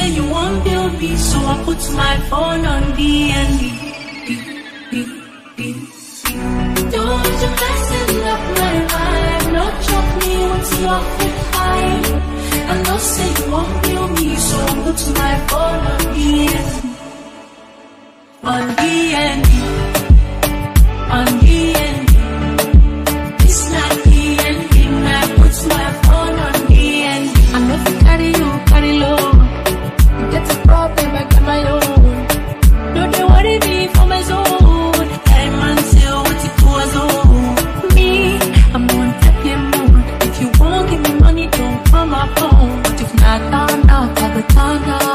say you won't build me, so I put my phone on DND-D-D-D-D. Don't you messing up my vibe, no choke me once you're high. I know say you won't build me, so I put my phone on DND. On DND, on DND. It's not DND, I put my phone on DND. I know if you carry you, carry low. You get a problem, I get my own. Don't they worry me for my zone. Hey man, say what it was on. Me, I'm on tapping mood. If you won't give me money, don't come up home. But if not, turn up, I will turn up.